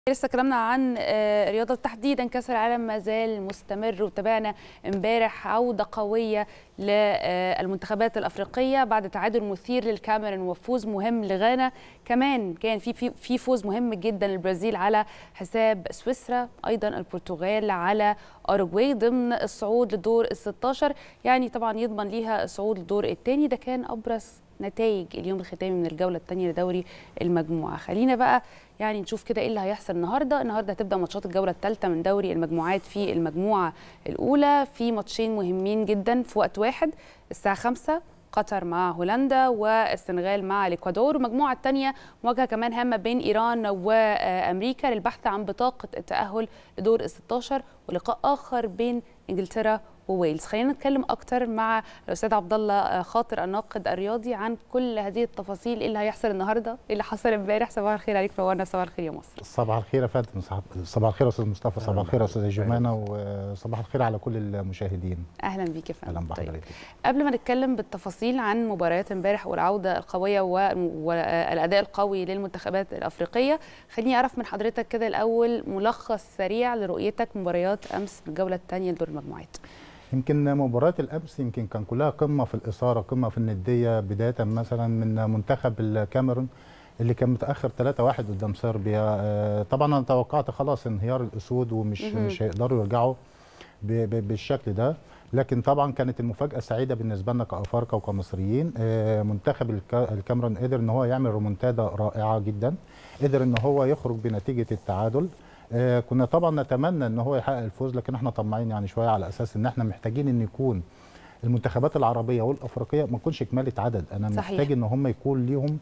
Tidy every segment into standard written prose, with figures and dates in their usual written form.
لسه كلامنا عن رياضة تحديدا كأس العالم ما زال مستمر، وتابعنا امبارح عودة قوية للمنتخبات الأفريقية بعد تعادل مثير للكاميرون وفوز مهم لغانا. كمان كان في فوز مهم جدا للبرازيل على حساب سويسرا، أيضا البرتغال على أوروغواي ضمن الصعود لدور ال16، يعني طبعا يضمن ليها الصعود للدور الثاني. ده كان أبرز نتائج اليوم الختامي من الجولة الثانية لدوري المجموعة. خلينا بقى يعني نشوف كده ايه اللي هيحصل النهارده هتبدا ماتشات الجوله الثالثه من دوري المجموعات. في المجموعه الاولى في ماتشين مهمين جدا في وقت واحد الساعه 5، قطر مع هولندا والسنغال مع الاكوادور. والمجموعه الثانيه مواجهه كمان هامه بين ايران وامريكا للبحث عن بطاقه التاهل لدور ال16، ولقاء اخر بين انجلترا وويلز. خلينا نتكلم اكتر مع الاستاذ عبد الله خاطر الناقد الرياضي عن كل هذه التفاصيل، ايه اللي هيحصل النهارده، ايه اللي حصل امبارح. صباح الخير عليك، نورنا. صباح الخير يا مصر. صباح الخير يا فندم، صباح الخير يا استاذ مصطفى، صباح الخير يا استاذه جمانه، وصباح الخير على كل المشاهدين. اهلا بيك يا فندم. اهلا بحضرتك. طيب، قبل ما نتكلم بالتفاصيل عن مباريات امبارح والعوده القويه والاداء القوي للمنتخبات الافريقيه، خليني اعرف من حضرتك كده الاول ملخص سريع لرؤيتك مباريات امس في الجوله الثانيه لدور المجموعات. يمكن مباريات الامس كان كلها قمه في الاثاره، قمه في النديه، بدايه مثلا من منتخب الكاميرون اللي كان متاخر 3-1 قدام صربيا. طبعا انا توقعت خلاص انهيار الاسود مش هيقدروا يرجعوا بالشكل ده، لكن طبعا كانت المفاجاه سعيده بالنسبه لنا كافارقه وكمصريين. منتخب الكاميرون قدر ان هو يعمل ريمونتادا رائعه جدا، قدر ان هو يخرج بنتيجه التعادل. كنا طبعا نتمنى ان هو يحقق الفوز، لكن احنا طماعين يعني شويه على اساس ان احنا محتاجين ان يكون المنتخبات العربيه والافريقيه ما تكونش كماله عدد. انا صحيح. محتاج ان هم يكون ليهم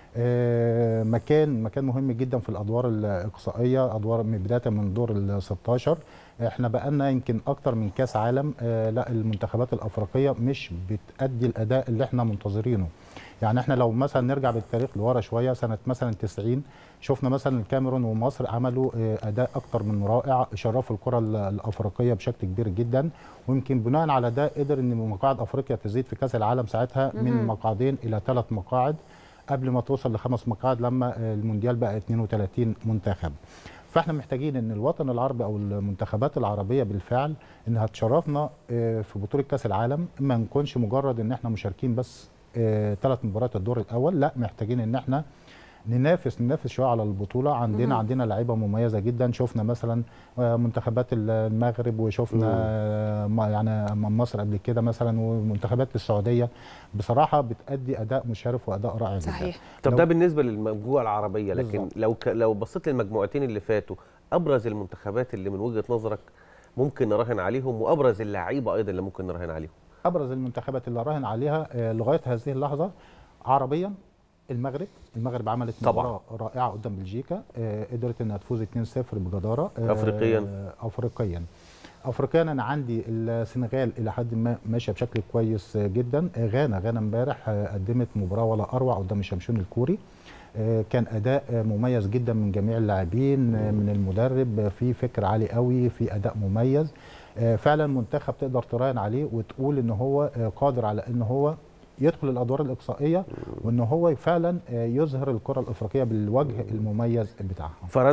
مكان مهم جدا في الادوار الاقصائيه، ادوار بدايه من دور ال16. احنا بقالنا يمكن اكتر من كاس عالم لا المنتخبات الافريقيه مش بتأدي الاداء اللي احنا منتظرينه. يعني احنا لو مثلا نرجع بالتاريخ لورا شويه، سنه مثلا 90 شفنا مثلا الكاميرون ومصر عملوا اداء اكتر من رائع، شرفوا الكره الافريقيه بشكل كبير جدا، ويمكن بناء على ده قدر ان مقاعد افريقيا تزيد في كاس العالم ساعتها من مقعدين الى 3 مقاعد، قبل ما توصل ل5 مقاعد لما المونديال بقى 32 منتخب. فاحنا محتاجين ان الوطن العربي او المنتخبات العربيه بالفعل انها تشرفنا في بطوله كاس العالم، ما نكونش مجرد ان احنا مشاركين بس 3 مباريات الدور الاول، لا محتاجين ان احنا ننافس شويه على البطوله. عندنا لعيبه مميزه جدا، شفنا مثلا منتخبات المغرب، وشفنا يعني مصر قبل كده مثلا، ومنتخبات السعوديه بصراحه بتأدي اداء مشرف واداء رائع جدا. صحيح. طب ده بالنسبه للمجموعه العربيه، لكن لو بصيت للمجموعتين اللي فاتوا، ابرز المنتخبات اللي من وجهه نظرك ممكن نراهن عليهم، وابرز اللعيبه ايضا اللي ممكن نراهن عليهم. ابرز المنتخبات اللي راهن عليها لغايه هذه اللحظه عربيا المغرب عملت مباراه رائعه قدام بلجيكا، قدرت انها تفوز 2-0 بجداره. افريقيا انا عندي السنغال الى حد ما ماشيه بشكل كويس جدا. غانا امبارح قدمت مباراه ولا اروع قدام الشمشون الكوري، كان اداء مميز جدا من جميع اللاعبين، من المدرب في فكر عالي قوي، في اداء مميز. فعلا منتخب تقدر تراهن عليه وتقول ان هو قادر على ان هو يدخل الادوار الاقصائيه، وان هو فعلا يظهر الكره الافريقيه بالوجه المميز بتاعها.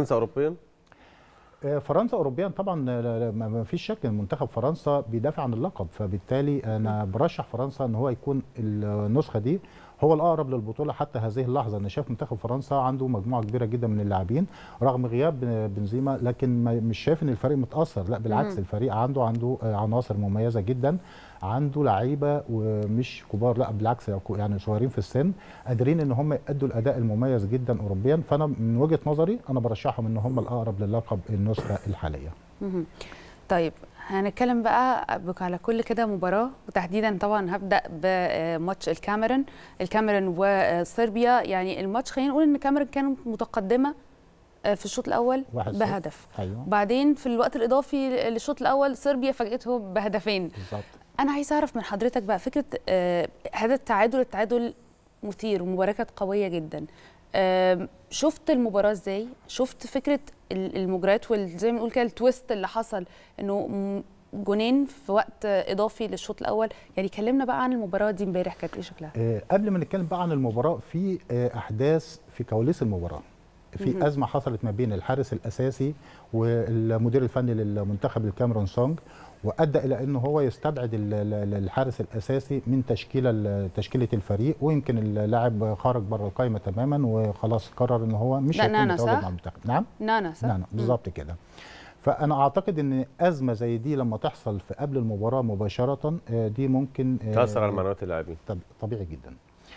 فرنسا اوروبيا طبعا ما فيش شك ان منتخب فرنسا بيدافع عن اللقب، فبالتالي انا برشح فرنسا ان هو يكون النسخه دي هو الاقرب للبطوله حتى هذه اللحظه. انا شايف منتخب فرنسا عنده مجموعه كبيره جدا من اللاعبين رغم غياب بنزيما، لكن مش شايف ان الفريق متاثر، لا بالعكس الفريق عنده عناصر مميزه جدا، عنده لعيبه ومش كبار، لا بالعكس يعني صغيرين في السن، قادرين ان هم يأدوا الاداء المميز جدا اوروبيا. فانا من وجهه نظري انا برشحهم ان هم الاقرب للقب النسخه الحاليه. طيب هنتكلم بقى على كل كده مباراه، وتحديدا طبعا هبدا بماتش الكاميرون وصربيا. يعني الماتش خلينا نقول ان الكاميرون كانت متقدمه في الشوط الاول بهدف، أيوة. بعدين في الوقت الاضافي للشوط الاول صربيا فاجئتهم بهدفين. بالظبط. انا عايز اعرف من حضرتك بقى فكره هذا التعادل مثير، ومباراه كانت قويه جدا. شفت المباراه ازاي؟ شفت فكره المجريات وزي ما نقول كده التويست اللي حصل، انه جونين في وقت اضافي للشوط الاول. يعني كلمنا بقى عن المباراه دي امبارح، كانت ايه شكلها؟ قبل ما نتكلم بقى عن المباراه، في احداث في كواليس المباراه. في ازمه حصلت ما بين الحارس الاساسي والمدير الفني للمنتخب الكاميرون سونج، وادى الى انه هو يستبعد الحارس الاساسي من تشكيله الفريق، ويمكن اللاعب خرج بره القائمه تماما وخلاص قرر ان هو مش هيكون متواجد مع المنتخب. نعم نانا صح؟ نانا بالظبط كده. فانا اعتقد ان ازمه زي دي لما تحصل في قبل المباراه مباشره دي ممكن تاثر على معنويات اللاعبين. طبيعي جدا.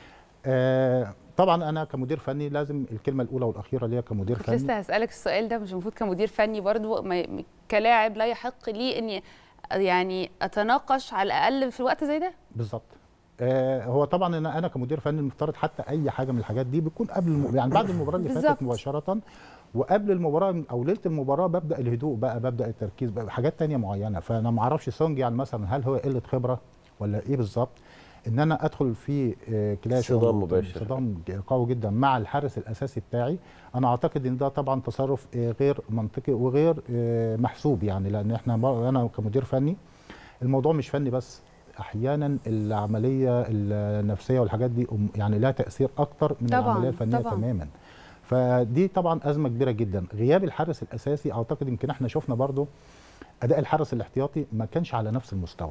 طبعا انا كمدير فني لازم الكلمه الاولى والاخيره ليا كمدير فني. لسه هسالك السؤال ده، مش المفروض كمدير فني برضو كلاعب لا يحق لي اني يعني اتناقش على الاقل في وقت زي ده؟ بالظبط. هو طبعا انا كمدير فني المفترض حتى اي حاجه من الحاجات دي بتكون قبل يعني بعد المباراه اللي فاتت مباشره، وقبل المباراه او ليله المباراه ببدا الهدوء بقى، ببدا التركيز بقى حاجات ثانيه معينه. فانا ما اعرفش سونج يعني مثلا هل هو قله خبره ولا ايه بالظبط، ان انا ادخل في كلاش صدام مباشر، صدام قوي جدا مع الحارس الاساسي بتاعي. انا اعتقد ان ده طبعا تصرف غير منطقي وغير محسوب، يعني لان انا كمدير فني الموضوع مش فني بس، احيانا العمليه النفسيه والحاجات دي يعني لها تاثير اكتر من العمليه الفنيه تماما. فدي طبعا ازمه كبيره جدا. غياب الحارس الاساسي اعتقد يمكن احنا شفنا برضو اداء الحارس الاحتياطي ما كانش على نفس المستوى.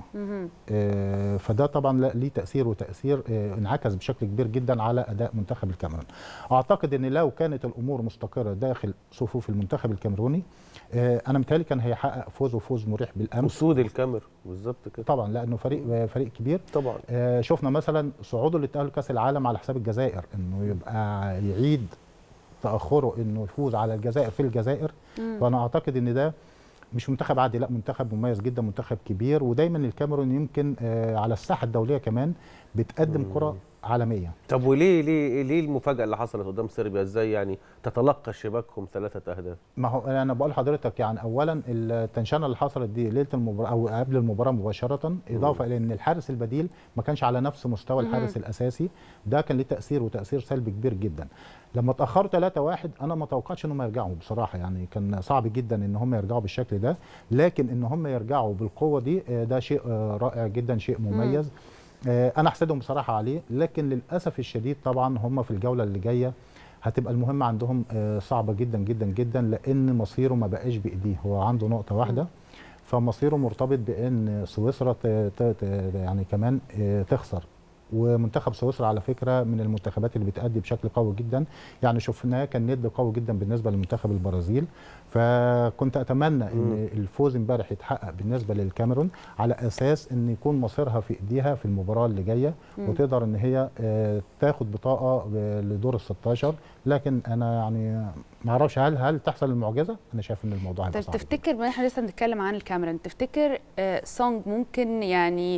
فده طبعا ليه تاثير، وتاثير انعكس بشكل كبير جدا على اداء منتخب الكاميرون. اعتقد ان لو كانت الامور مستقره داخل صفوف المنتخب الكاميروني انا متهيألي كان هيحقق فوز مريح بالامس. اسود الكاميرون بالظبط كده طبعا، لانه فريق كبير طبعا. شفنا مثلا صعوده للتاهل لكاس العالم على حساب الجزائر، انه يبقى يعيد تاخره انه يفوز على الجزائر في الجزائر. فانا اعتقد ان ده مش منتخب عادي، لا منتخب مميز جدا، منتخب كبير. ودايما الكاميرون يمكن على الساحه الدوليه كمان بتقدم كره عالميه. طب وليه ليه المفاجاه اللي حصلت قدام صربيا؟ ازاي يعني تتلقى شباكهم 3 أهداف؟ ما هو انا بقول لحضرتك يعني اولا التنشنه اللي حصلت دي ليله المباراه او قبل المباراه مباشره، اضافه الى ان الحارس البديل ما كانش على نفس مستوى الحارس الاساسي، ده كان ليه تاثير وتاثير سلبي كبير جدا. لما اتاخروا 3-1 انا ما توقعتش ان هم يرجعوا بصراحه، يعني كان صعب جدا ان هم يرجعوا بالشكل ده، لكن ان هم يرجعوا بالقوه دي ده شيء رائع جدا، شيء مميز. انا احسدهم بصراحه عليه، لكن للاسف الشديد طبعا هم في الجوله اللي جايه هتبقى المهمه عندهم صعبه جدا جدا جدا، لان مصيره ما بقاش بايديه، هو عنده نقطه واحده، فمصيره مرتبط بان سويسرا يعني كمان تخسر. ومنتخب سويسرا على فكره من المنتخبات اللي بتأدي بشكل قوي جدا، يعني شفناه كان ند قوي جدا بالنسبه لمنتخب البرازيل. فكنت اتمنى ان الفوز امبارح يتحقق بالنسبه للكاميرون، على اساس ان يكون مصيرها في ايديها في المباراه اللي جايه، وتقدر ان هي تاخد بطاقه لدور ال16. لكن انا يعني ما اعرفش هل تحصل المعجزه. انا شايف ان الموضوع هيبقى صعب. تفتكر ما احنا لسه بنتكلم عن الكاميرون، تفتكر سونج ممكن يعني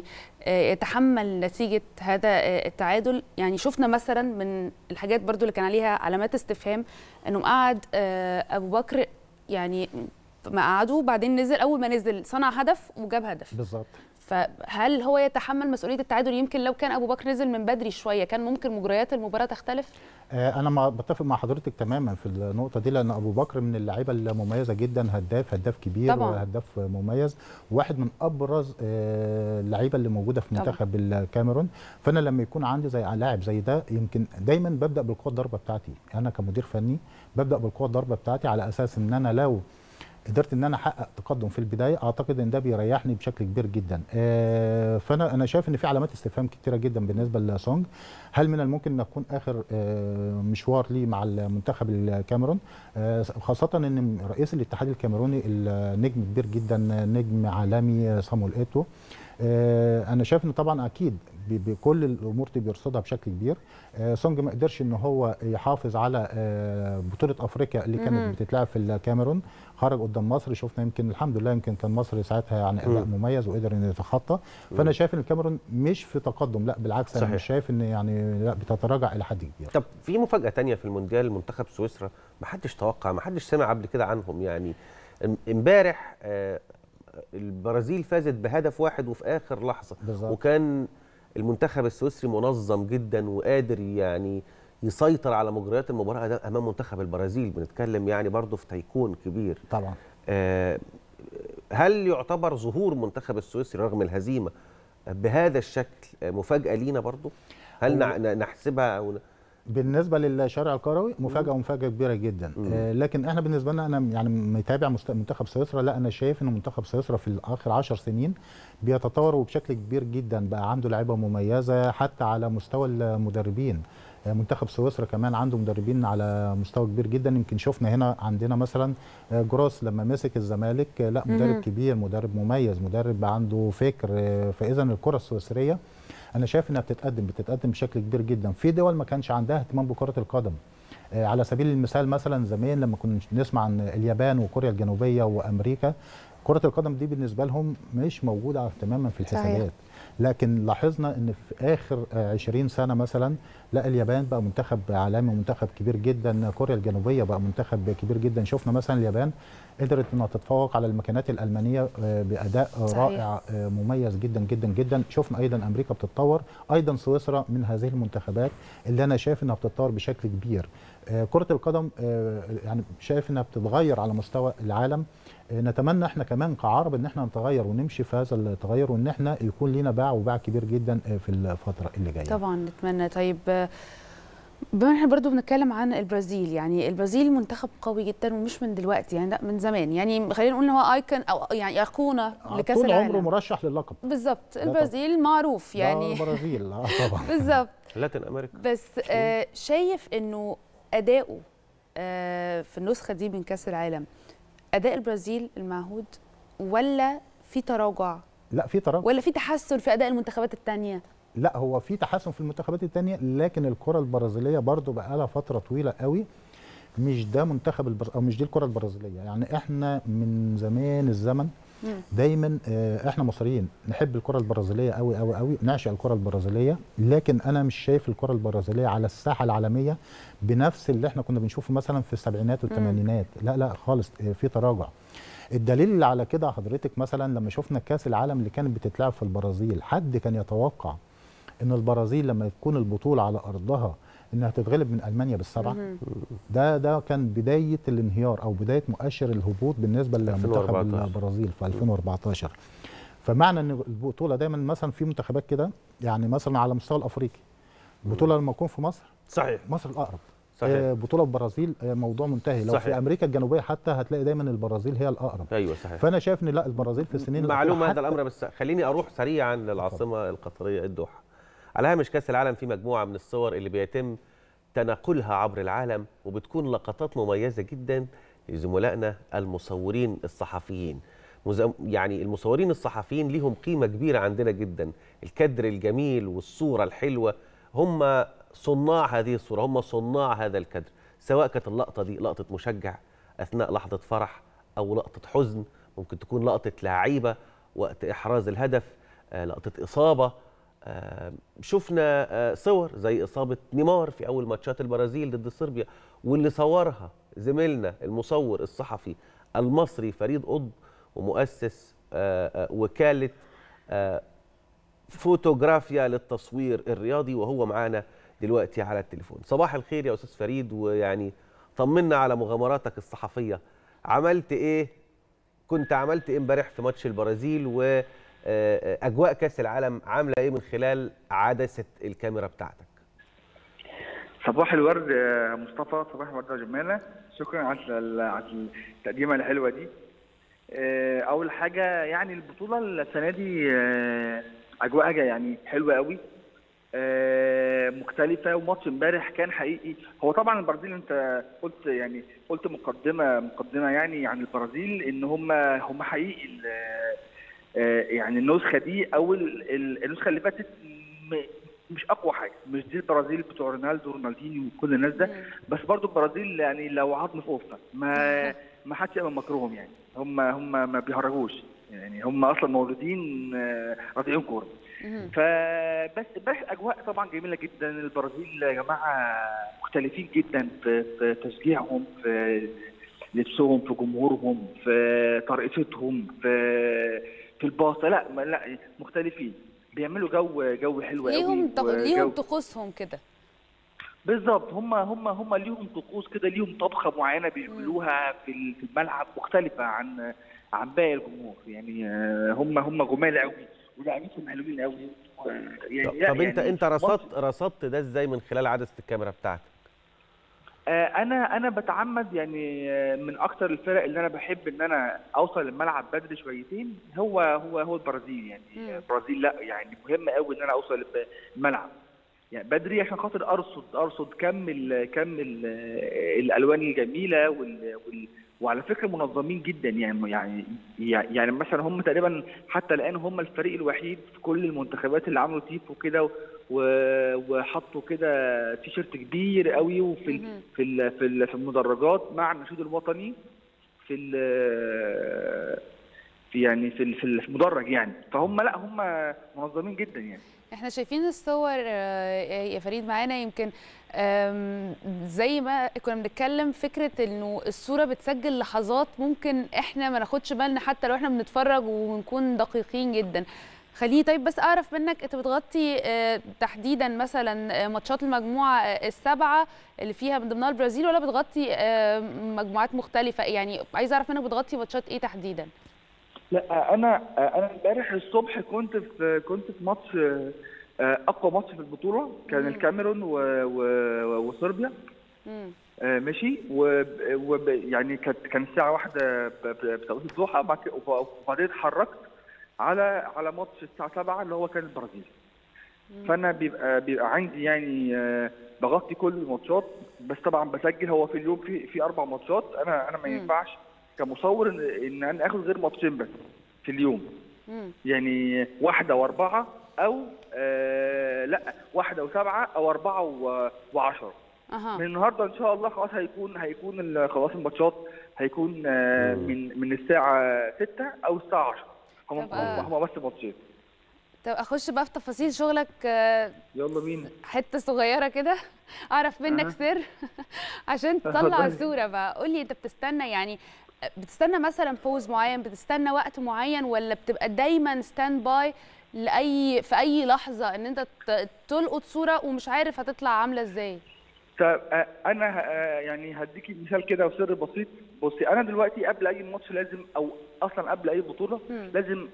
يتحمل نتيجه هذا التعادل؟ يعني شفنا مثلا من الحاجات برضو اللي كان عليها علامات استفهام انه قعد ابو بكر، يعني ما قعدوا بعدين نزل، اول ما نزل صنع هدف وجاب هدف بالظبط. فهل هو يتحمل مسؤوليه التعادل؟ يمكن لو كان ابو بكر نزل من بدري شويه كان ممكن مجريات المباراه تختلف. انا ما بتفق مع حضرتك تماما في النقطه دي، لان ابو بكر من اللعيبه المميزه جدا، هداف كبير طبعا. وهداف مميز، واحد من ابرز اللعيبه اللي موجوده في منتخب الكاميرون. فانا لما يكون عندي زي لاعب زي ده، يمكن دايما ببدا بالقوه الضربه بتاعتي، انا كمدير فني ببدا بالقوه الضربه بتاعتي، على اساس ان انا لو قدرت ان انا احقق تقدم في البدايه اعتقد ان ده بيريحني بشكل كبير جدا. فانا شايف ان في علامات استفهام كتيره جدا بالنسبه لسونج. هل من الممكن ان يكون اخر مشوار ليه مع المنتخب الكاميرون، خاصه ان رئيس الاتحاد الكاميروني النجم كبير جدا، نجم عالمي صامويل ايتو. انا شايف ان طبعا اكيد بكل الامور دي بيرصدها بشكل كبير. سونج ما قدرش ان هو يحافظ على بطوله افريقيا اللي كانت بتتلعب في الكاميرون، خرج قدام مصر. شفنا يمكن الحمد لله يمكن كان مصر ساعتها يعني اداء مميز وقدر انه يتخطى. فانا شايف ان الكاميرون مش في تقدم، لا بالعكس صحيح. انا مش شايف ان يعني لا بتتراجع الى حد كبير. طب في مفاجاه ثانيه في المونديال، منتخب سويسرا ما حدش توقع، ما حدش سمع قبل كده عنهم. يعني امبارح البرازيل فازت بهدف واحد وفي اخر لحظه بالزبط. وكان المنتخب السويسري منظم جدا وقادر يعني يسيطر على مجريات المباراه ده امام منتخب البرازيل. بنتكلم يعني برضه في تيكون كبير طبعا. هل يعتبر ظهور منتخب السويسري رغم الهزيمه بهذا الشكل مفاجاه لينا برضه؟ هل نحسبها او بالنسبه للشارع الكروي مفاجاه كبيره جدا. لكن احنا بالنسبه لنا، انا يعني متابع منتخب سويسرا، لا انا شايف ان منتخب سويسرا في اخر 10 سنين بيتطور وبشكل كبير جدا، بقى عنده لعيبه مميزه حتى على مستوى المدربين. منتخب سويسرا كمان عنده مدربين على مستوى كبير جدا. يمكن شفنا هنا عندنا مثلا جروس لما مسك الزمالك، لا مدرب كبير، مدرب مميز، مدرب عنده فكر. فاذا الكره السويسريه انا شايف انها بتتقدم بشكل كبير جدا. في دول ما كانش عندها اهتمام بكره القدم. على سبيل المثال مثلا زمان لما كنا نسمع عن اليابان وكوريا الجنوبيه وامريكا، كره القدم دي بالنسبه لهم مش موجوده تماما في الحسابات. صحيح. لكن لاحظنا ان في اخر 20 سنه مثلا، لا اليابان بقى منتخب عالمي ومنتخب كبير جدا، كوريا الجنوبيه بقى منتخب كبير جدا. شفنا مثلا اليابان قدرت انها تتفوق على الماكينات الالمانيه باداء رائع مميز جدا جدا جدا. شفنا ايضا امريكا بتتطور، ايضا سويسرا من هذه المنتخبات اللي انا شايف انها بتتطور بشكل كبير. كره القدم يعني شايف انها بتتغير على مستوى العالم. نتمنى احنا كمان كعرب ان احنا نتغير ونمشي في هذا التغير، وان احنا يكون لينا باع كبير جدا في الفتره اللي جايه. طبعا نتمنى. طيب بما احنا برضو بنتكلم عن البرازيل، يعني البرازيل منتخب قوي جدا ومش من دلوقتي، يعني لا من زمان، يعني خلينا نقول ان هو ايكون او يعني ايقونه لكاس العالم، طول عمره مرشح للقب. بالظبط. البرازيل معروف يعني البرازيل طبعا بالظبط لاتين امريكا. بس شايف انه اداؤه في النسخه دي من كاس العالم اداء البرازيل المعهود، ولا في تراجع؟ لا في تراجع. ولا في تحسن في اداء المنتخبات الثانيه؟ لا هو في تحسن في المنتخبات الثانيه، لكن الكره البرازيليه برضو بقى لها فتره طويله قوي مش ده منتخب او مش دي الكره البرازيليه. يعني احنا من زمان الزمن دايما احنا مصريين نحب الكره البرازيليه قوي قوي قوي، نعشق الكره البرازيليه. لكن انا مش شايف الكره البرازيليه على الساحه العالميه بنفس اللي احنا كنا بنشوفه مثلا في السبعينات والثمانينات. لا خالص، في تراجع. الدليل اللي على كده حضرتك مثلا لما شفنا كاس العالم اللي كانت بتتلعب في البرازيل، حد كان يتوقع ان البرازيل لما تكون البطوله على ارضها انها تتغلب من المانيا بالسبعه؟ ده كان بدايه الانهيار او بدايه مؤشر الهبوط بالنسبه لمنتخب البرازيل في 2014. فمعنى ان البطوله دايما مثلا في منتخبات كده، يعني مثلا على مستوى الافريقي البطوله لما تكون في مصر، صحيح مصر الاقرب. صحيح. بطوله البرازيل موضوع منتهي. لو صحيح. في امريكا الجنوبيه حتى هتلاقي دايما البرازيل هي الاقرب. ايوه صحيح. فانا شايف ان لا البرازيل في السنين معلومه هذا الامر، بس خليني اروح سريعا للعاصمه القطريه الدوحه. على هامش كاس العالم في مجموعه من الصور اللي بيتم تناقلها عبر العالم، وبتكون لقطات مميزه جدا لزملائنا المصورين الصحفيين. يعني المصورين الصحفيين ليهم قيمه كبيره عندنا جدا. الكادر الجميل والصوره الحلوه هم صناع هذه الصوره، هم صناع هذا الكادر، سواء كانت اللقطه دي لقطه مشجع اثناء لحظه فرح، او لقطه حزن، ممكن تكون لقطه لعيبه وقت احراز الهدف، لقطه اصابه. شفنا صور زي إصابة نيمار في أول ماتشات البرازيل ضد صربيا، واللي صورها زميلنا المصور الصحفي المصري فريد قطب، ومؤسس وكالة فوتوغرافيا للتصوير الرياضي، وهو معانا دلوقتي على التليفون. صباح الخير يا أستاذ فريد، ويعني طمنا على مغامراتك الصحفية. عملت إيه؟ كنت عملت إيه امبارح في ماتش البرازيل، و أجواء كأس العالم عاملة إيه من خلال عدسة الكاميرا بتاعتك؟ صباح الورد يا مصطفى، صباح الورد يا جمالة، شكرا على التقديمة الحلوة دي. أول حاجة يعني البطولة السنة دي أجواءها يعني حلوة قوي، مختلفة. وماتش امبارح كان حقيقي. هو طبعا البرازيل انت قلت مقدمة يعني عن البرازيل ان هم حقيقي يعني النسخة دي او النسخة اللي فاتت مش اقوى حاجة، مش دي البرازيل بتوع رونالدينيو وكل الناس ده، بس برضو البرازيل يعني لو عظم في قفة ما حدش يقبل مكروهم. يعني هم ما بيهرجوش، يعني هم اصلا مولودين رافعين كورة. فبس امبارح الاجواء طبعا جميله جدا. البرازيل يا جماعه مختلفين جدا في تشجيعهم، في لبسهم، في جمهورهم، في طريقتهم، في الباصه. لا مختلفين، بيعملوا جو حلو قوي. ليهم طقوسهم كده بالظبط. هم ليهم طقوس كده، ليهم طبخه معينه بيعملوها في الملعب مختلفه عن باقي الجمهور. يعني هم جمال قوي ولاعبين حلوين قوي يعني. طب انت رصدت ده ازاي من خلال عدسه الكاميرا بتاعتك؟ انا بتعمد يعني من اكتر الفرق اللي انا بحب ان انا اوصل الملعب بدري شويتين هو البرازيل. يعني البرازيل لا يعني مهم قوي ان انا اوصل الملعب يعني بدري عشان خاطر ارصد كم الالوان الجميله وعلى فكره منظمين جدا يعني مثلا هم تقريبا حتى الان هم الفريق الوحيد في كل المنتخبات اللي عملوا تيفو كده وحطوا كده تيشيرت كبير قوي في المدرجات مع النشيد الوطني في المدرج يعني. فهم لا هم منظمين جدا يعني. احنا شايفين الصور يا فريد معانا، يمكن زي ما كنا بنتكلم فكره انه الصوره بتسجل لحظات ممكن احنا ما ناخدش بالنا حتى لو احنا بنتفرج ونكون دقيقين جدا. خليني طيب بس اعرف منك، انت بتغطي تحديدا مثلا ماتشات المجموعه السبعه اللي فيها من ضمنها البرازيل، ولا بتغطي مجموعات مختلفه؟ يعني عايز اعرف منك بتغطي ماتشات ايه تحديدا؟ لا انا امبارح الصبح كنت في ماتش اقوى ماتش في البطوله، كان الكاميرون وصربيا. ماشي يعني كان الساعه 1 بتوقيت الضحى، وبعدين اتحركت على ماتش الساعه 7 اللي هو كان البرازيل. فانا بيبقى عندي يعني بغطي كل الماتشات، بس طبعا بسجل. هو في اليوم في 4 ماتشات. انا ما ينفعش كمصور ان انا اخد غير ماتشين بس في اليوم. يعني 1 و4 او لا 1 و7 او 4 و10. من النهارده ان شاء الله خلاص هيكون خلاص الماتشات هيكون من الساعه 6 او الساعه 10. هم بس ماتشين. طب اخش بقى في تفاصيل شغلك. يلا بينا. حته صغيره كده اعرف منك سر عشان تطلع الصوره بقى. قول لي انت بتستنى مثلا بوز معين، بتستنى وقت معين، ولا بتبقى دايما ستاند باي في اي لحظه ان انت تلقط صوره ومش عارف هتطلع عامله ازاي؟ طب انا يعني هديكي مثال كده وسر بسيط. بصي انا دلوقتي قبل اي ماتش لازم، او اصلا قبل اي بطوله لازم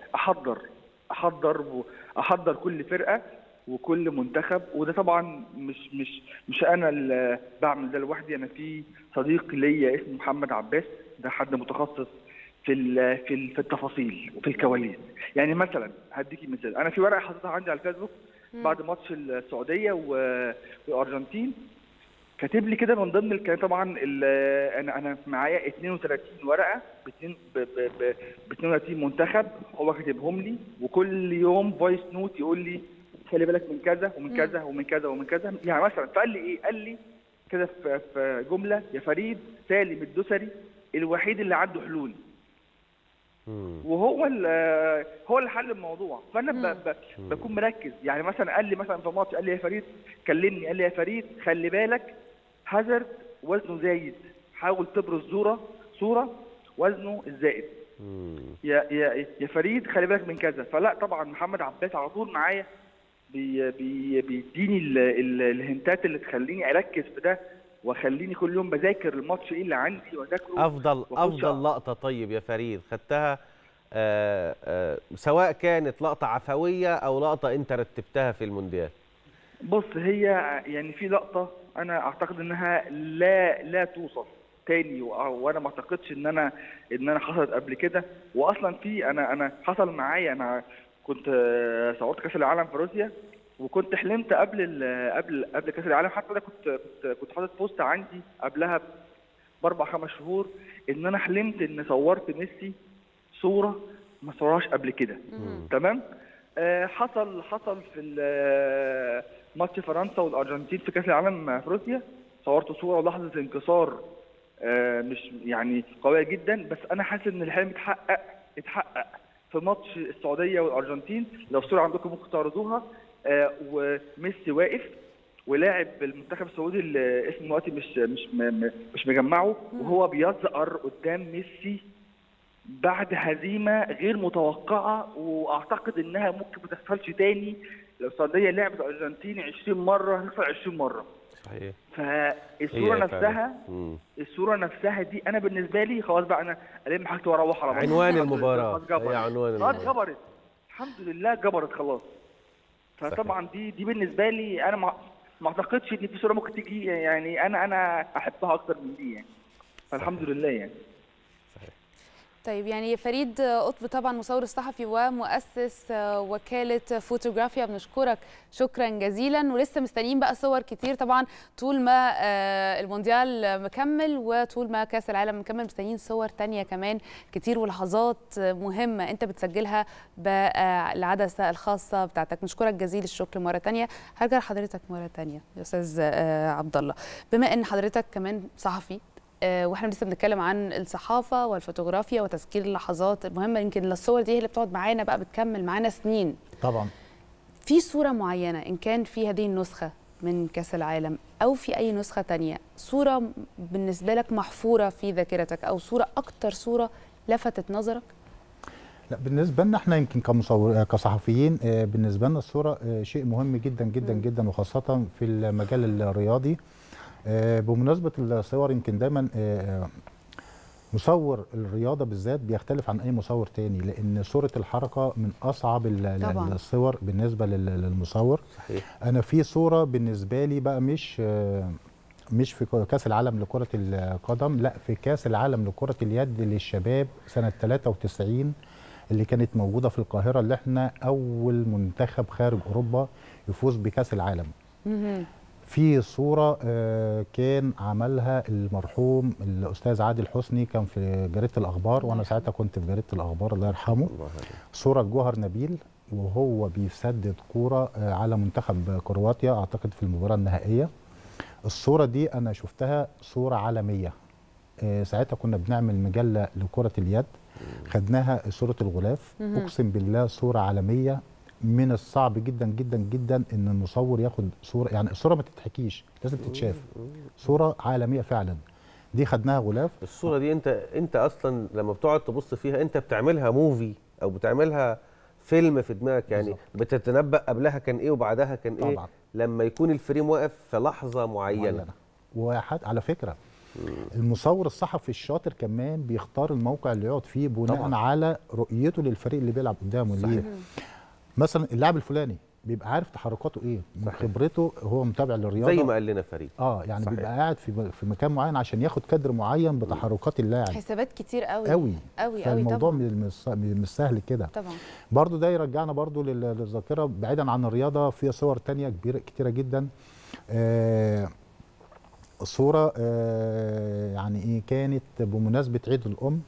احضر كل فرقه وكل منتخب. وده طبعا مش انا اللي بعمل ده لوحدي. انا في صديق ليا اسمه محمد عباس، ده حد متخصص في التفاصيل وفي الكواليس. يعني مثلا هديكي مثال، انا في ورقه حاططها عندي على الفيسبوك بعد ماتش السعوديه والارجنتين، كاتب لي كده من ضمن الكلام. طبعا انا معايا 32 ورقه ب 32 منتخب هو كاتبهم لي، وكل يوم فويس نوت يقول لي خلي بالك من كذا ومن كذا ومن كذا ومن كذا. يعني مثلا فقال لي ايه؟ قال لي كده في جمله: يا فريد، سالم الدوسري الوحيد اللي عنده حلول، وهو اللي حل الموضوع. فانا بكون مركز. يعني مثلا قال لي مثلا في ماتش، قال لي يا فريد كلمني، قال لي يا فريد خلي بالك هازارد وزنه زايد، حاول تبرز صوره وزنه الزائد. يا فريد خلي بالك من كذا. فلا طبعا محمد عباس على طول معايا بيديني الهنتات اللي تخليني اركز في ده، وخليني كل يوم بذاكر الماتش ايه اللي عندي واذاكره. افضل لقطه طيب يا فريد خدتها، سواء كانت لقطه عفويه او لقطه انت رتبتها في المونديال؟ بص، هي يعني في لقطه انا اعتقد انها لا توصف تاني، وانا ما اعتقدش ان انا حصلت قبل كده. واصلا في انا حصل معايا، انا كنت صورت كاس العالم في روسيا، وكنت حلمت قبل كاس العالم. حتى انا كنت حاطط بوست عندي قبلها ب4-5 شهور ان انا حلمت ان صورت ميسي صوره ما صورهاش قبل كده. تمام. حصل في ماتش فرنسا والارجنتين في كاس العالم في روسيا، صورت صوره لحظه انكسار مش يعني قويه جدا، بس انا حاسس ان الحلم اتحقق في ماتش السعوديه والارجنتين. لو الصوره عندكم ممكن تعرضوها. وميسي واقف ولاعب المنتخب السعودي اللي اسمه دلوقتي مش مجمعه، وهو بيزقر قدام ميسي بعد هزيمه غير متوقعه، واعتقد انها ممكن ما تحصلش تاني. لو السعوديه لعبت الارجنتين 20 مره هتخسر 20 مره. صحيح. الصوره نفسها دي انا بالنسبه لي خلاص بقى، انا الم حاجتي واروح على عنوان المباراه. هي عنوان المباراه. اتخبرت الحمد لله جبرت خلاص. فطبعا دي بالنسبه لي انا ما اعتقدش ان في صوره ممكن تيجي يعني انا احبها اكتر من دي يعني. فالحمد لله يعني. طيب يعني فريد قطب طبعا مصور الصحفي ومؤسس وكالة فوتوغرافيا، بنشكرك شكرا جزيلا، ولسه مستنيين بقى صور كتير طبعا طول ما المونديال مكمل وطول ما كاس العالم مكمل، مستنيين صور تانية كمان كتير ولحظات مهمة انت بتسجلها بالعدسة الخاصة بتاعتك. نشكرك جزيل الشكر مرة تانية. هرجع لحضرتك مرة تانية يا أستاذ عبد الله، بما ان حضرتك كمان صحفي واحنا لسه بنتكلم عن الصحافه والفوتوغرافيا وتسجيل اللحظات المهمه، يمكن الصور دي هي اللي بتقعد معانا بقى بتكمل معانا سنين. طبعا. في صوره معينه ان كان في هذه النسخه من كاس العالم او في اي نسخه تانية، صوره بالنسبه لك محفوره في ذاكرتك او صوره اكتر صوره لفتت نظرك؟ لا بالنسبه لنا احنا يمكن كصحفيين بالنسبه لنا الصوره شيء مهم جدا جدا جدا، وخاصه في المجال الرياضي. بمناسبه الصور يمكن دايما مصور الرياضه بالذات بيختلف عن اي مصور تاني، لان صوره الحركه من اصعب الصور بالنسبه للمصور. صحيح. انا في صوره بالنسبه لي بقى مش في كاس العالم لكره القدم، لا في كاس العالم لكره اليد للشباب سنه 93 اللي كانت موجوده في القاهره، اللي احنا اول منتخب خارج اوروبا يفوز بكاس العالم. في صورة كان عملها المرحوم الأستاذ عادل حسني، كان في جريدة الأخبار وأنا ساعتها كنت في جريدة الأخبار الله يرحمه. صورة جوهر نبيل وهو بيسدد كورة على منتخب كرواتيا أعتقد في المباراة النهائية. الصورة دي أنا شفتها صورة عالمية. ساعتها كنا بنعمل مجلة لكرة اليد، خدناها صورة الغلاف. أقسم بالله صورة عالمية. من الصعب جدا جدا جدا ان المصور ياخد صوره، يعني الصوره ما تتحكيش لازم تتشاف، صوره عالميه فعلا. دي خدناها غلاف. الصوره دي انت اصلا لما بتقعد تبص فيها انت بتعملها موفي او بتعملها فيلم في دماغك، يعني بتتنبأ قبلها كان ايه وبعدها كان ايه طبعا. لما يكون الفريم واقف في لحظه معينه. على فكره المصور الصحفي الشاطر كمان بيختار الموقع اللي يقعد فيه بناء طبعا. على رؤيته للفريق اللي بيلعب قدامه. ليه؟ مثلا اللاعب الفلاني بيبقى عارف تحركاته ايه من خبرته، هو متابع للرياضه زي ما قال لنا فريد. يعني صحيح. بيبقى قاعد في مكان معين عشان ياخد كادر معين بتحركات اللاعب. حسابات كتير قوي قوي قوي فالموضوع مش سهل كده طبعا. برضو ده يرجعنا برضو للذاكره بعيدا عن الرياضه، في صور تانية كتيره جدا. صوره يعني ايه كانت بمناسبه عيد الام.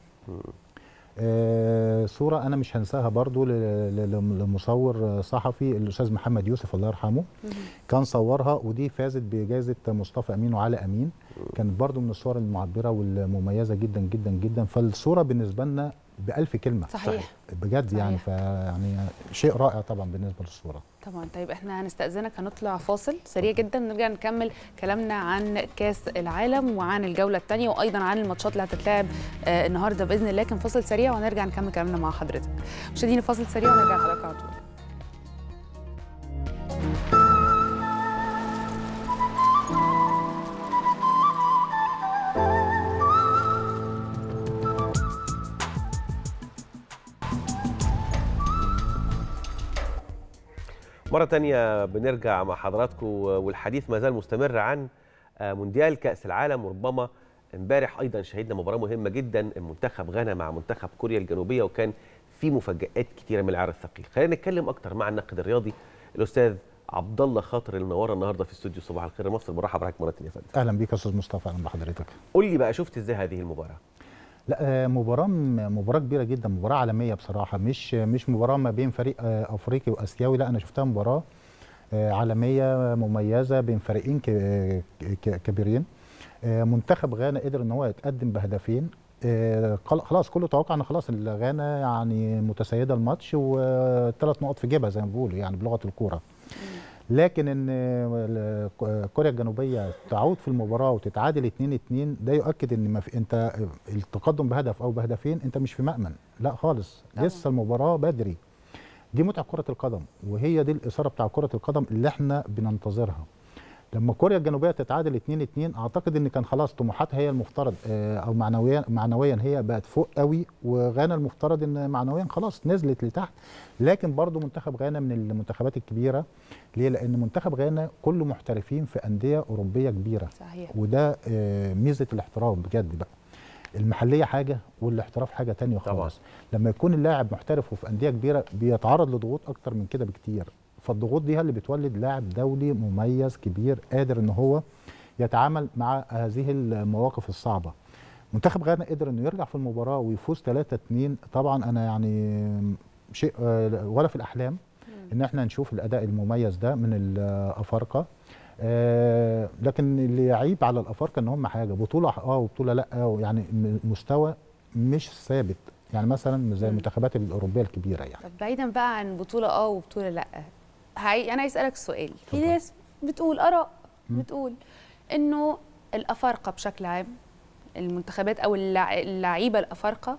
صورة أنا مش هنساها برضو لمصور صحفي الأستاذ محمد يوسف الله يرحمه. كان صورها ودي فازت بجائزة مصطفى أمين وعلي أمين. كانت برضو من الصور المعبرة والمميزة جدا جدا جدا. فالصورة بالنسبة لنا ب1000 كلمة. صحيح بجد صحيح. يعني شيء رائع طبعا بالنسبة للصورة طبعا. طيب احنا هنستأذنك هنطلع فاصل سريع جدا، نرجع نكمل كلامنا عن كاس العالم وعن الجولة الثانية وأيضا عن الماتشات اللي هتتلعب النهارده بإذن الله. كان فاصل سريع وهنرجع نكمل كلامنا مع حضرتك. مشاهدينا فاصل سريع ونرجع لحضرتك على طول. مرة تانية بنرجع مع حضراتكم والحديث ما زال مستمر عن مونديال كأس العالم، وربما امبارح أيضا شهدنا مباراة مهمة جدا، المنتخب غانا مع منتخب كوريا الجنوبية، وكان في مفاجآت كتيرة من العيار الثقيل. خلينا نتكلم أكتر مع الناقد الرياضي الأستاذ عبد الله خاطر اللي منورنا النهارده في استوديو صباح الخير مصر. مرحبا بحضرتك مرة تانية يا فندم. أهلا بيك يا أستاذ مصطفى. أهلا بحضرتك. قول لي بقى شفت إزاي هذه المباراة؟ لا مباراة كبيرة جدا، مباراة عالمية بصراحة، مش مباراة ما بين فريق أفريقي وآسيوي، لا أنا شفتها مباراة عالمية مميزة بين فريقين كبيرين. منتخب غانا قدر ان هو يتقدم بهدفين. خلاص كله توقع ان خلاص غانا يعني متسيدة الماتش و3 نقط في جيبها زي ما بيقولوا يعني بلغة الكورة. لكن ان كوريا الجنوبيه تعود في المباراه وتتعادل 2-2 ده يؤكد ان ما في انت التقدم بهدف او بهدفين انت مش في مأمن، لا خالص لسه المباراه بدري. دي متعه كره القدم وهي دي الاثاره بتاع كره القدم اللي احنا بننتظرها. لما كوريا الجنوبيه تتعادل 2-2 اعتقد ان كان خلاص طموحاتها هي المفترض او معنويا هي بقت فوق قوي، وغانا المفترض ان معنويا خلاص نزلت لتحت. لكن برضو منتخب غانا من المنتخبات الكبيره. ليه؟ لان منتخب غانا كله محترفين في انديه اوروبيه كبيره. صحيح. وده ميزه الاحتراف بجد بقى. المحليه حاجه والاحتراف حاجه تانية خالص. لما يكون اللاعب محترف وفي انديه كبيره بيتعرض لضغوط اكتر من كده بكتير، فالضغوط دي هي اللي بتولد لاعب دولي مميز كبير قادر ان هو يتعامل مع هذه المواقف الصعبه. منتخب غانا قدر انه يرجع في المباراه ويفوز 3-2. طبعا انا يعني شيء ولا في الاحلام ان احنا نشوف الاداء المميز ده من الافارقه. لكن اللي يعيب على الافارقه ان هم حاجه بطوله وبطوله لا، يعني مستوى مش ثابت، يعني مثلا زي المنتخبات الاوروبيه الكبيره يعني. طب بعيدا بقى عن بطوله وبطوله لا، انا عايز اسالك سؤال. في ناس بتقول اراء بتقول انه الافارقه بشكل عام، المنتخبات او اللعيبه الافارقه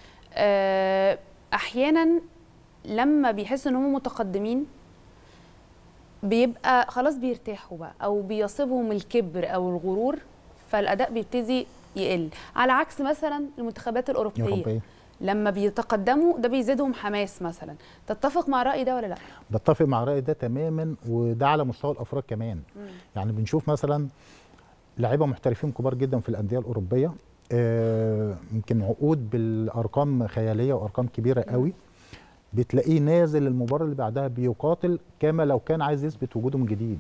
احيانا لما بيحسوا ان هم متقدمين بيبقى خلاص بيرتاحوا بقى او بيصيبهم الكبر او الغرور، فالاداء بيبتدي يقل، على عكس مثلا المنتخبات الاوروبيه لما بيتقدموا ده بيزيدهم حماس مثلا. تتفق مع الراي ده ولا لا؟ بتفق مع الراي ده تماما، وده على مستوى الافراد كمان. يعني بنشوف مثلا لعيبه محترفين كبار جدا في الانديه الاوروبيه، يمكن عقود بالارقام خياليه وارقام كبيره قوي، بتلاقيه نازل المباراه اللي بعدها بيقاتل كما لو كان عايز يثبت وجوده من جديد.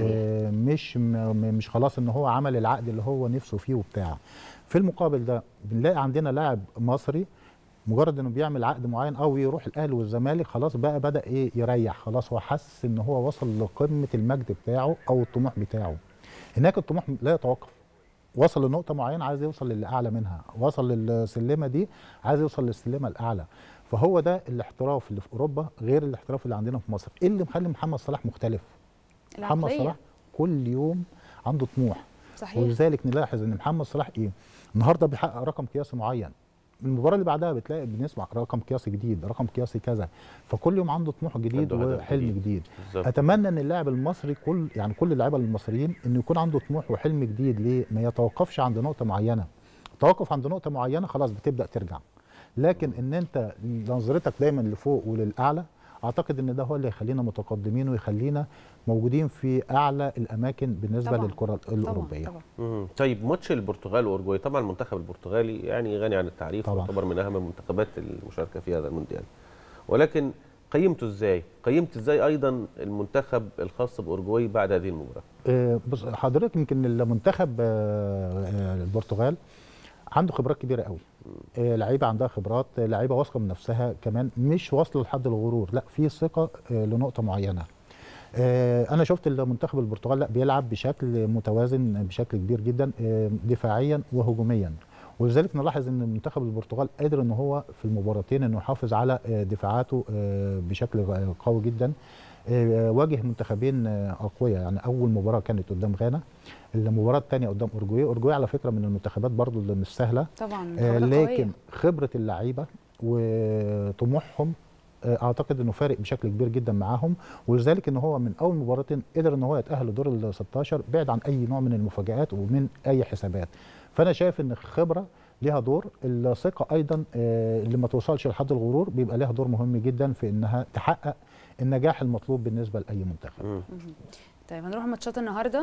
مش خلاص ان هو عمل العقد اللي هو نفسه فيه وبتاع. في المقابل ده بنلاقي عندنا لاعب مصري مجرد انه بيعمل عقد معين او يروح الاهلي والزمالك خلاص بقى بدا يريح، خلاص هو حس ان هو وصل لقمه المجد بتاعه او الطموح بتاعه. هناك الطموح لا يتوقف، وصل لنقطه معينه عايز يوصل للي اعلى منها، وصل للسلمه دي عايز يوصل للسلمه الاعلى. فهو ده الاحتراف اللي في اوروبا غير الاحتراف اللي عندنا في مصر. ايه اللي مخلي محمد صلاح مختلف؟ محمد صلاح كل يوم عنده طموح. صحيح. ولذلك نلاحظ ان محمد صلاح النهارده بيحقق رقم قياسي معين، المباراه اللي بعدها بتلاقي بنسمع رقم قياسي جديد، رقم قياسي كذا، فكل يوم عنده طموح جديد وحلم جديد. اتمنى ان اللاعب المصري كل اللعيبه المصريين انه يكون عنده طموح وحلم جديد. ليه؟ ما يتوقفش عند نقطه معينه. توقف عند نقطه معينه خلاص بتبدا ترجع. لكن ان انت نظرتك دايما لفوق وللاعلى، اعتقد ان ده هو اللي يخلينا متقدمين ويخلينا موجودين في اعلى الاماكن بالنسبه طبعًا. للكره الاوروبيه. طبعًا. طيب ماتش البرتغال واورجواي، طبعا المنتخب البرتغالي يعني غني عن التعريف، يعتبر من اهم المنتخبات المشاركه في هذا المونديال، ولكن قيمته ازاي؟ قيمت ازاي ايضا المنتخب الخاص باورجواي بعد هذه المباراه؟ بص حضرتك، يمكن المنتخب البرتغال عنده خبرات كبيره قوي، لعيبه عندها خبرات، لعيبه واثقه من نفسها كمان، مش واصله لحد الغرور، لا في ثقه لنقطه معينه. انا شفت المنتخب البرتغال لا بيلعب بشكل متوازن بشكل كبير جدا، دفاعيا وهجوميا، ولذلك نلاحظ ان منتخب البرتغال قادر ان هو في المباراتين انه يحافظ على دفاعاته بشكل قوي جدا. واجه منتخبين اقوياء، يعني اول مباراه كانت قدام غانا، المباراه الثانيه قدام اورجواي على فكره من المنتخبات برضو اللي مش سهله طبعا، لكن خبره اللعيبه وطموحهم اعتقد انه فارق بشكل كبير جدا معاهم، ولذلك ان هو من اول مباراتين قدر ان هو يتاهل لدور ال 16 بعيد عن اي نوع من المفاجآت ومن اي حسابات. فانا شايف ان الخبره ليها دور، الثقه ايضا اللي ما توصلش لحد الغرور بيبقى ليها دور مهم جدا في انها تحقق النجاح المطلوب بالنسبه لاي منتخب. طيب هنروح ماتشات النهارده.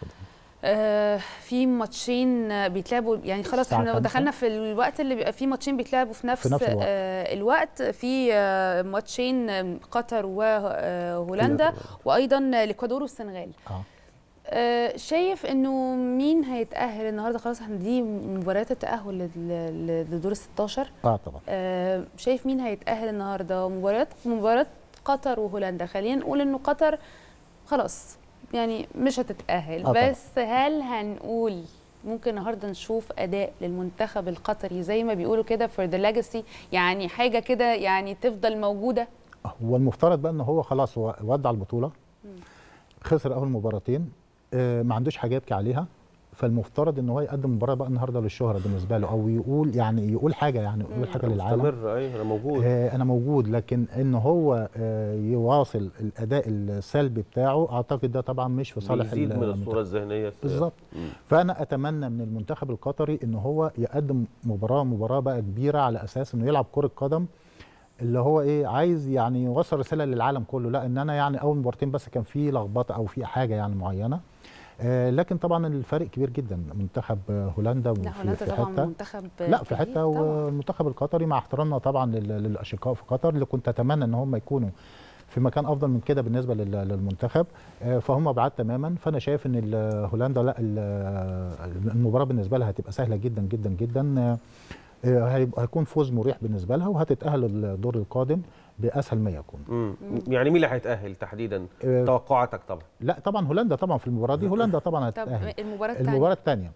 في ماتشين بيتلعبوا، يعني خلاص احنا دخلنا في الوقت اللي بيبقى فيه ماتشين بيتلعبوا في نفس الوقت. في ماتشين قطر وهولندا وايضا الاكوادور والسنغال. شايف انه مين هيتاهل النهارده؟ خلاص احنا دي مباريات التاهل لدور ال 16. طبعا. شايف مين هيتاهل النهارده؟ مباراه قطر وهولندا. خلينا نقول انه قطر خلاص يعني مش هتتأهل، بس هل هنقول ممكن النهارده نشوف اداء للمنتخب القطري زي ما بيقولوا كده فور ذا ليجاسي، يعني حاجه كده يعني تفضل موجوده؟ هو المفترض بقى ان هو خلاص ودع البطوله، خسر اول مباراتين، ما عندوش حاجه يبكي عليها، فالمفترض ان هو يقدم مباراه بقى النهارده للشهره بالنسبه له، او يقول يعني يقول حاجه، يعني يقول حاجه للعالم. مستمر، ايوه انا موجود. انا موجود، لكن ان هو يواصل الاداء السلبي بتاعه، اعتقد ده طبعا مش في صالح يزيد من الصوره الذهنيه بالظبط. فانا اتمنى من المنتخب القطري ان هو يقدم مباراه بقى كبيره، على اساس انه يلعب كره قدم اللي هو ايه، عايز يعني يوصل رساله للعالم كله، لا ان انا يعني اول مباراتين بس كان في لخبطه او في حاجه يعني معينه. لكن طبعا الفرق كبير جدا، منتخب هولندا لا هولندا طبعا منتخب لا في حته، والمنتخب القطري مع احترامنا طبعا للاشقاء في قطر اللي كنت اتمنى ان هم يكونوا في مكان افضل من كده بالنسبه للمنتخب، فهم بعاد تماما. فانا شايف ان هولندا لا المباراه بالنسبه لها هتبقى سهله جدا جدا جدا، هيكون فوز مريح بالنسبه لها، وهتتاهل الدور القادم باسهل ما يكون. يعني مين اللي هيتاهل تحديدا توقعاتك؟ طبعا لا طبعا هولندا طبعا في المباراه دي، هولندا طبعا هتتاهل. طب المباراه الثانيه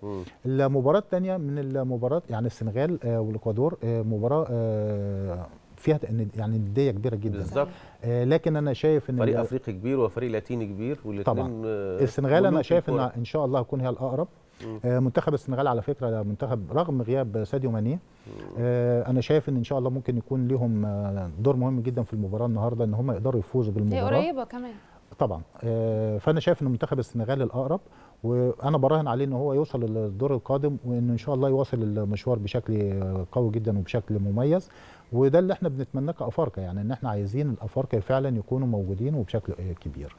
من المباراه يعني السنغال والاكوادور، مباراه فيها يعني نديه كبيره جدا بالظبط. لكن انا شايف ان فريق افريقي كبير وفريق لاتيني كبير، والاثنين طبعا السنغال انا شايف ان شاء الله هتكون هي الاقرب. منتخب السنغال على فكره منتخب رغم غياب ساديو ماني، انا شايف ان شاء الله ممكن يكون لهم دور مهم جدا في المباراه النهارده، ان هم يقدروا يفوزوا بالمباراه. هي قريبه كمان طبعا. فانا شايف ان منتخب السنغال الاقرب، وانا براهن عليه ان هو يوصل للدور القادم، وان ان شاء الله يواصل المشوار بشكل قوي جدا وبشكل مميز، وده اللي احنا بنتمناه كافارقه، يعني ان احنا عايزين الافارقه فعلا يكونوا موجودين وبشكل كبير.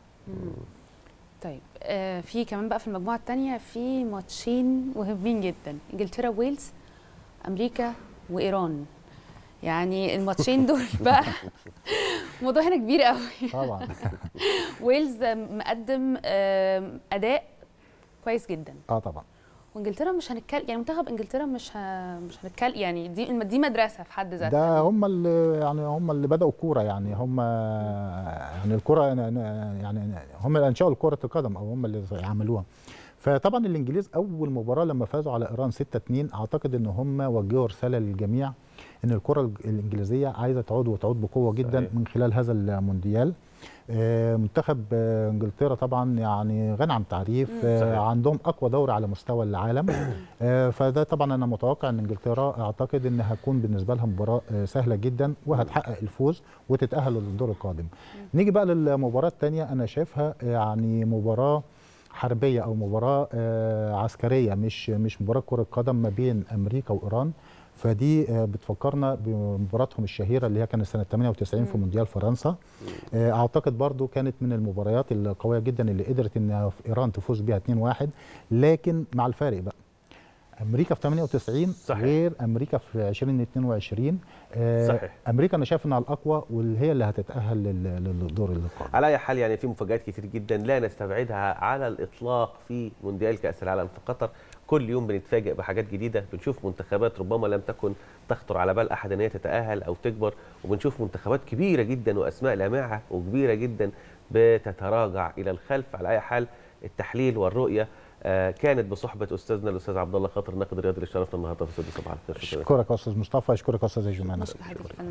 طيب في كمان بقى في المجموعه الثانيه في ماتشين مهمين جدا، انجلترا ويلز، امريكا وايران. يعني الماتشين دول بقى الموضوع هنا كبير قوي طبعا. ويلز مقدم اداء كويس جدا طبعا. وانجلترا مش هنتكلم، يعني منتخب انجلترا مش هنتكلم، يعني دي مدرسه في حد ذاتها. ده هم اللي بداوا الكوره، يعني هم يعني الكوره يعني هم اللي انشأوا كره القدم، او هم اللي عملوها. فطبعا الانجليز اول مباراه لما فازوا على ايران 6-2، اعتقد ان هم وجهوا رساله للجميع ان الكره الانجليزيه عايزه تعود وتعود بقوه جدا. صحيح. من خلال هذا المونديال. منتخب انجلترا طبعا يعني غني عن التعريف، عندهم اقوى دوري على مستوى العالم. فده طبعا انا متوقع ان انجلترا اعتقد ان هتكون بالنسبه لها مباراه سهله جدا، وهتحقق الفوز وتتاهل للدور القادم. نيجي بقى للمباراه الثانيه، انا شايفها يعني مباراه حربيه او مباراه عسكريه، مش مباراه كره قدم ما بين امريكا وايران. فدي بتفكرنا بمباراتهم الشهيره اللي هي كانت سنه 98 في مونديال فرنسا. اعتقد برضو كانت من المباريات القويه جدا اللي قدرت ان ايران تفوز بيها 2-1، لكن مع الفارق بقى امريكا في 98 صحيح. غير امريكا في 2022. صحيح. امريكا انا شايف انها الاقوى وهي اللي هتتاهل للدور القادم. على اي حال يعني في مفاجات كتير جدا لا نستبعدها على الاطلاق في مونديال كاس العالم في قطر. كل يوم بنتفاجئ بحاجات جديده، بنشوف منتخبات ربما لم تكن تخطر على بال احد ان هي تتاهل او تكبر، وبنشوف منتخبات كبيره جدا واسماء لامعه وكبيره جدا بتتراجع الى الخلف. على اي حال التحليل والرؤيه كانت بصحبه استاذنا الاستاذ عبد الله خاطر، الناقد الرياضي اللي شرفنا النهارده في استوديو صباح الخير. اشكرك يا استاذ مصطفى، اشكرك يا استاذ جمانه.